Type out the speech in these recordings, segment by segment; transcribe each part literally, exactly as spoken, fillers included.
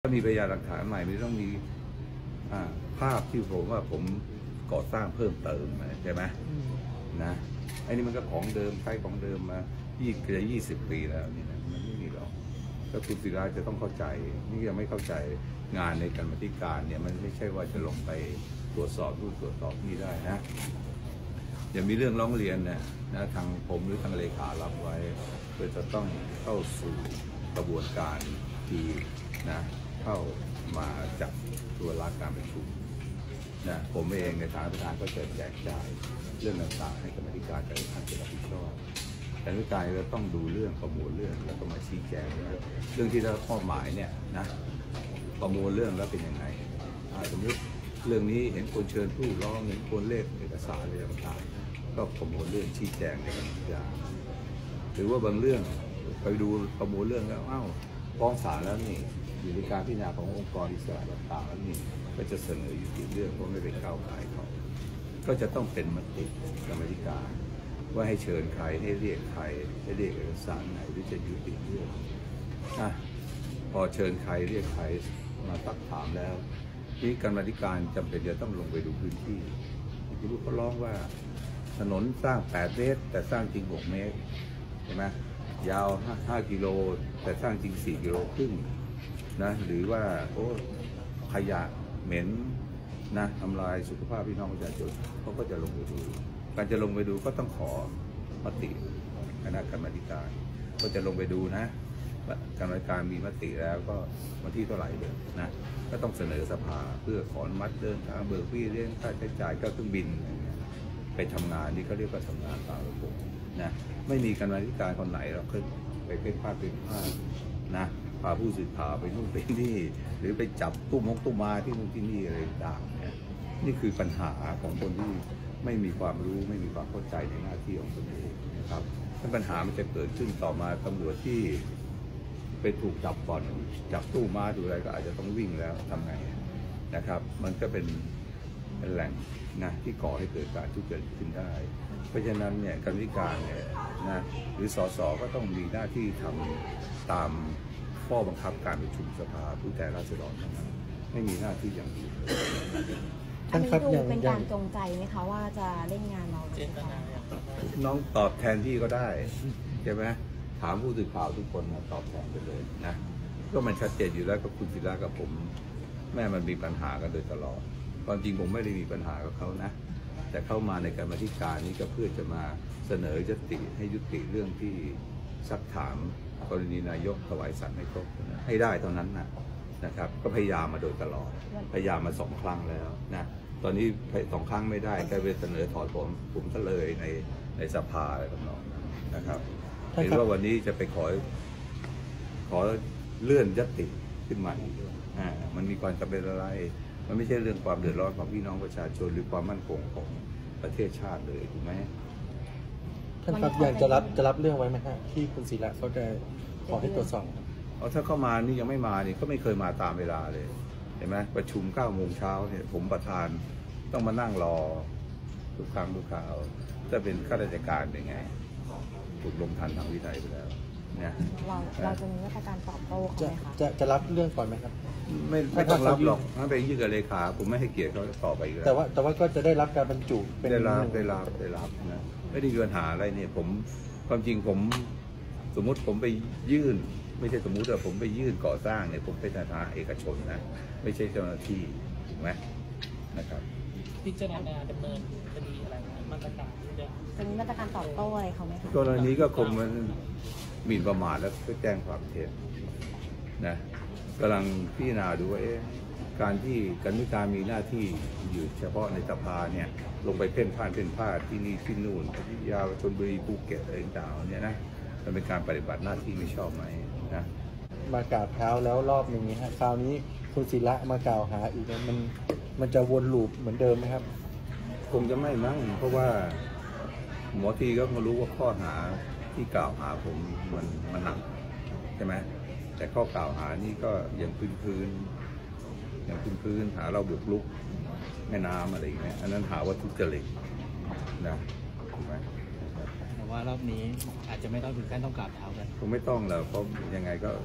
ถ้ามีพยานหลักฐานใหม่ไม่ต้องมีภาพที่ผมว่าผมก่อสร้างเพิ่มเติมใช่ไหมนะไอ้นี่มันก็ของเดิมใช้ของเดิมมายี่จะยี่สิบปีแล้วนี่นะมันไม่มีหรอกก็คุณศิลาจะต้องเข้าใจนี่ยังไม่เข้าใจงานในกรรมธิการเนี่ยมันไม่ใช่ว่าจะลงไปตรวจสอบรูปตรวจสอบนี่ได้นะอย่ามีเรื่องร้องเรียนเนี่ยนะทางผมหรือทางเลขารับไว้เพื่อจะต้องเข้าสู่กระบวนการที่นะเข้ามาจับตัวรักการประชุมนะผมเองในฐานะประธานก็จะแจกจ่ายเรื่องต่างๆให้กรรมธิการการท่านจะรับผิดชอบแต่กรรมธิการเราต้องดูเรื่องประมวลเรื่องแล้วก็มาชี้แจงเรื่องที่เราข้อหมายเนี่ยนะประมวลเรื่องแล้วเป็นยังไงสมมติเรื่องนี้เห็นคนเชิญผู้ร้องเห็นคนเลขเอกสารอะไรต่างๆก็ประมวลเรื่องชี้แจงในกรรมธิการหรือว่าบางเรื่องไปดูประมวลเรื่องแล้วอ้าวฟ้องศาลแล้วนี่อยู่ในการพิจารณาขององค์กรอิสระต่างๆแล้วนี่ก็จะเสนออยู่ที่เรื่องว่าไม่ไปก้าวไก่เขาก็จะต้องเป็นมติกรรมธิการว่าให้เชิญใครให้เรียกใครให้เรียกเอกสารไหนหรือจะยุติเรื่องอ่ะพอเชิญใครเรียกใครมาตักถามแล้วนี่กรรมธิการจำเป็นจะต้องลงไปดูพื้นที่ที่ลูกเขาร้องว่าถนนสร้างแปดเมตรแต่สร้างจริงหกเมตรใช่ไหมยาวห้ากิโลแต่สร้างจริงสี่กิโลครึ่งนะหรือว่าโอ้ขยะเหม็นนะทำลายสุขภาพพี่น้องประชาชนเขาก็จะลงไปดูการจะลงไปดูก็ต้องขอมติคณะกรรมการก็จะลงไปดูนะกรรมการมีมติแล้วก็วันที่เท่าไหร่เดือนนะก็ต้องเสนอสภาเพื่อขออนุมัติเดินทางเบิกพี่เรื่องค่าใช้จ่ายก็เครื่องบินไปทำงานนี่เขาเรียกว่าทำงานตามระบบนะไม่มีกรรมการคนไหนเราขึ้นไปเป็นภาพเป็นภาพนะพาผู้สื่อข่าวไปนู่นไปนี่หรือไปจับตุ้มมกตุ้มมาที่นู่นที่นี่อะไรต่างเนี่ยนี่คือปัญหาของคนที่ไม่มีความรู้ไม่มีความเข้าใจในหน้าที่ของตนเองนะครับถ้าปัญหามันจะเกิดขึ้นต่อมาตำรวจที่ไปถูกจับก่อนจับตู้ม้าดูอะไรก็อาจจะต้องวิ่งแล้วทำไงนะครับมันก็เป็นเป็นแหล่งนะที่ก่อให้เกิดการทุจริตขึ้นได้เพราะฉะนั้นเนี่ยกรรมธิการเนี่ยนะหรือสสก็ต้องมีหน้าที่ทำตามข้อบังคับการประชุมสภาผู้แทนราษฎรเท่านั้นไม่มีหน้าที่อย่างอื่นอันนี้ดูเป็นการจงใจไหมคะว่าจะเล่นงานเราเจตนาน้องตอบแทนที่ก็ได้ใช่ไหมถามผู้สื่อข่าวทุกคนนะตอบแทนไปเลยนะก็มันชัดเจนอยู่แล้วกับคุณศิลากับผมแม่มันมีปัญหากันโดยตลอดความจริงผมไม่ได้มีปัญหากับเขานะแต่เข้ามาในกรรมธิการนี้ก็เพื่อจะมาเสนอยติให้ยุติเรื่องที่ซักถามกรณีนายกถวายสัตย์ให้ครบให้ได้เท่านั้นนะนะครับก็พยายามมาโดยตลอดพยายามมาสองครั้งแล้วนะตอนนี้สองครั้งไม่ได้ก็ไปเสนอถอนผมผมก็เลยในในสภาอะไรต่างๆนะครับเห็นว่าวันนี้จะไปขอขอเลื่อนยติขึ้นมาอีกอ่ามันมีความจำเป็นอะไรมันไม่ใช่เรื่องความเดือดร้อนของพี่น้องประชาชนหรือความมั่นคงของประเทศชาติเลยถูกไหมท่านครับอยากจะรับจะรับเรื่องไว้ไหมฮะที่คุณศิระเขาจะขอให้ตรวจสอบเอาถ้าเข้ามานี่ยังไม่มานี่ก็ไม่เคยมาตามเวลาเลยเห็นไหมประชุมเก้าโมงเช้าเนี่ยผมประธานต้องมานั่งรอทุกครั้งทุกคราวจะเป็นข้าราชการเป็นไงถูกลงทันทางวินัยไปแล้วเนี่ยเราเราจะมีมาตรการตอบโต้เขาไหมคะจะจะรับเรื่องก่อนไหมครับไม่ไม่ต้องรับหรอกถ้าไปยื่นกับเลขาผมไม่ให้เกียรติเขาต่อไปแล้วแต่ว่าแต่ว่าก็จะได้รับการบรรจุเป็นได้รับได้รับได้รับนะไม่ได้มีปัญหาอะไรเนี่ยผมความจริงผมสมมุติผมไปยื่นไม่ใช่สมมุติว่าผมไปยื่นก่อสร้างเนี่ยผมเป็นสถานะเอกชนนะไม่ใช่เจ้าหน้าที่ถูกไหมนะครับพิจารณาดำเนินคดีอะไรมาตรการจะมีมาตรการตอบโต้อะไรเขาไหมคะกรณีก็คงมันหมิ่นประมาทแล้วก็แจ้งความเท็จนะกำลังพิจารณาดูว่าการที่กรรมการมีหน้าที่อยู่เฉพาะในสภาเนี่ยลงไปเพ่นพ่านเพ่นพ่านที่นี่ที่นู่นที่ยาวชลบุรีภูเก็ตอะไรต่างๆเนี่ยนะมันเป็นการปฏิบัติหน้าที่ไม่ชอบไหมนะมากราบเท้าแล้วรอบหนึ่งนี้ฮะคราวนี้คุณศิระมากล่าวหาอีกมันมันจะวนลูปเหมือนเดิมไหมครับคงจะไม่มั้งเพราะว่าหมอทีก็มารู้ว่าข้อหาที่กล่าวหาผมมันมันหนักใช่ไหมแต่ข้อกล่าวหานี่ก็ยังพื้นพื้นอย่างพื้นพื้นหาเราบุกรุกแม่น้ำอะไรอย่างเงี้ยอันนั้นหาว่าทุจริตนะถูกไหมแต่ว่ารอบนี้อาจจะไม่ต้องถึงขั้นต้องกราบเท้ากันคงไม่ต้องแล้วเพราะยังไงก็ขอ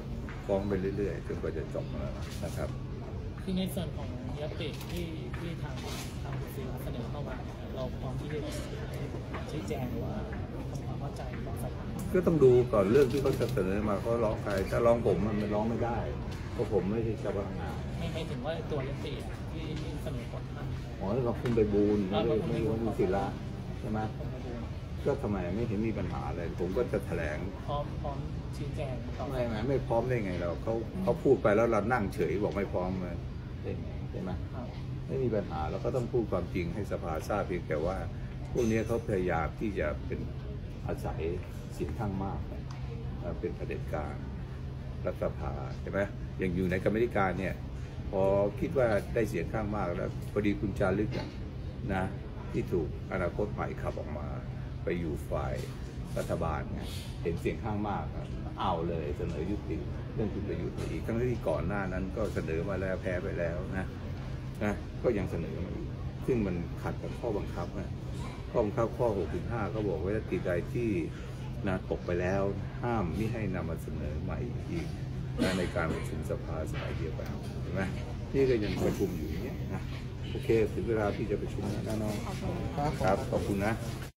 ฟ้องไปเรื่อยๆจนกว่าจะจบนะครับคือในส่วนของยติที่ที่ทางทางสื่อเสนอเข้ามาเนี่ยเราพร้อมที่จะชี้แจงหรือว่าทำความเข้าใจกับสภาก็ต้องดูก่อนเรื่องที่เขาจะเสนอมาเขาร้องใครถ้าร้องผมมันมันร้องไม่ได้เพราะผมไม่ใช่เจ้าพนักงานไม่ไม่ถึงว่าตัวยติอะที่ที่เสนอผลมาอ๋อแล้วเราคุณไปบูนไม่ได้ไม่รู้ศิละใช่ไหมผมมาดูก็ทำไมไม่เห็นมีปัญหาอะไรผมก็จะแถลงพร้อมพร้อมชี้แจงต่อไม่ไม่ไม่พร้อมได้ไงเราเขาเขาพูดไปแล้วเรานั่งเฉยบอกไม่พร้อมเลยได้ไงใช่ไหมครับไม่มีปัญหาเราก็ต้องพูดความจริงให้สภาทราบเพียงแต่ว่าพวกนี้เขาพยายามที่จะเป็นอาศัยเสียงข้างมากเอ่อเป็นเผด็จการรัฐสภาใช่ไหมอย่างอยู่ในกรรมาธิการเนี่ยพอคิดว่าได้เสียงข้างมากแล้วพอดีคุณจารึกอะนะที่ถูกอนาคตใหม่ขับออกมาไปอยู่ฝ่ายรัฐบาลไงเห็นเสียงข้างมากอะเอาเลยเสนอยุติเรื่องคุณประยุทธ์อีกทั้งที่ก่อนหน้านั้นก็เสนอมาแล้วแพ้ไปแล้วนะนะก็ยังเสนอมาอีกซึ่งมันขัดกับข้อบังคับนะข้อบังคับข้อ หกถึงห้า ก็บอกไว้ว่าติดใดที่นะตกไปแล้วห้ามไม่ให้นำมาเสนอใหม่อีกนะในการประชุมสภาสมัยเดียวกันเห็นไหมนี่ก็ยังประชุมอยู่อย่างเงี้ยนะโอเคถึงเวลาที่จะประชุมแล้วนะน้องขอบคุณครับขอบคุณนะ